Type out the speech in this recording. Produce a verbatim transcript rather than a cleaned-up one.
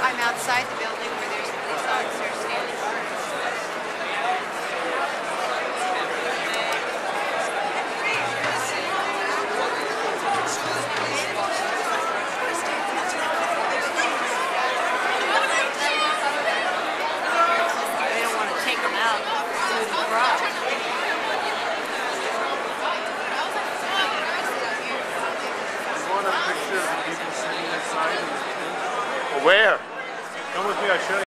I'm outside the building where there's a police officer standing guard. They don't want to take them out through the crowd. Want a picture of the people sitting inside? Where? Come with me, I'll show you.